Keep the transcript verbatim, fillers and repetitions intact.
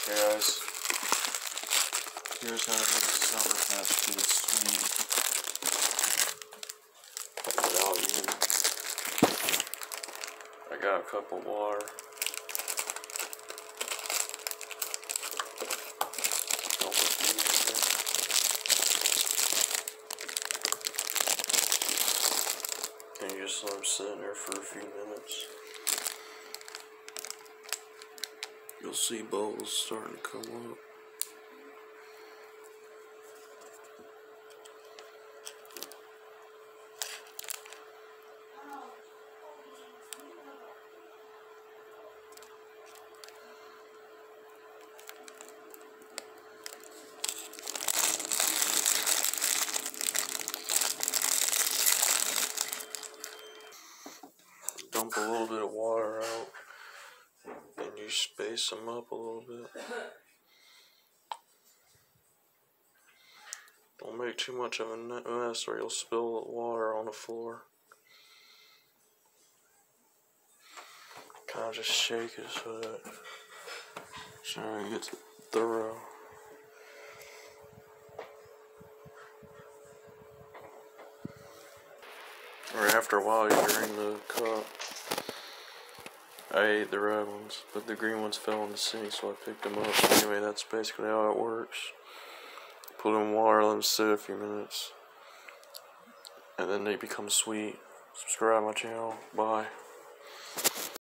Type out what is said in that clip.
Okay guys, here's how to make the Sour Patch Kids sweet without even. I got a cup of water. Don't put the in there. And you just let them sit in there for a few minutes. You'll see bubbles starting to come up. Dump a little bit of water out. And you space them up a little bit. Don't make too much of a mess or you'll spill water on the floor. Kind of just shake it so that so it gets thorough. Or after a while you drain the cup. I ate the red ones, but the green ones fell in the sink, so I picked them up. Anyway, that's basically how it works. Put them in water, let them sit a few minutes, and then they become sweet. Subscribe to my channel. Bye.